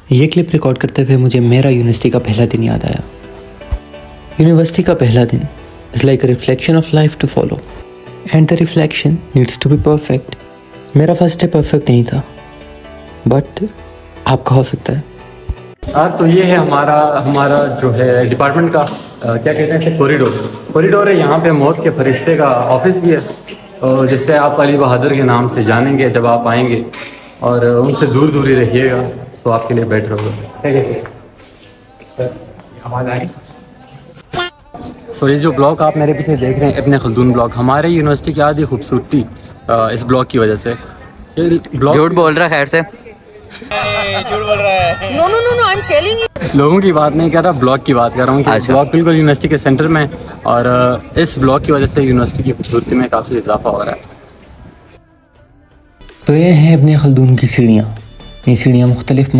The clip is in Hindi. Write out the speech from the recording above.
ये क्लिप रिकॉर्ड करते हुए मुझे मेरा यूनिवर्सिटी का पहला दिन याद आया। यूनिवर्सिटी का पहला दिन is like a reflection of life to follow and the reflection needs to be perfect. मेरा फर्स्ट डे परफेक्ट नहीं था, बट आपका हो सकता है। तो ये है हमारा जो है डिपार्टमेंट का क्या कहते हैं, कॉरिडोर है। यहाँ पे मौत के फरिश्ते का ऑफिस भी है, और जिससे आप अली बहादुर के नाम से जानेंगे जब आप आएंगे, और उनसे दूर दूर ही रहिएगा तो आपके लिए बेटर होगा। सो ये जो ब्लॉक आप मेरे पीछे देख रहे हैं, इब्न खल्दून ब्लॉक, हमारे यूनिवर्सिटी की आधी खूबसूरती इस ब्लॉक की वजह से। झूठ बोल रहा है, खैर से झूठ बोल रहा है। No I am telling you. लोगों की बात नहीं कर रहा, ब्लॉक की बात कर रहा हूँ। अच्छा। ब्लॉक बिल्कुल यूनिवर्सिटी के सेंटर में, और इस ब्लॉक की वजह से यूनिवर्सिटी की खूबसूरती में काफ़ी इजाफा हो रहा है। तो ये हैं इब्न खल्दून की सीढ़ियाँ। ये सीढ़ियाँ मुख्तलिफ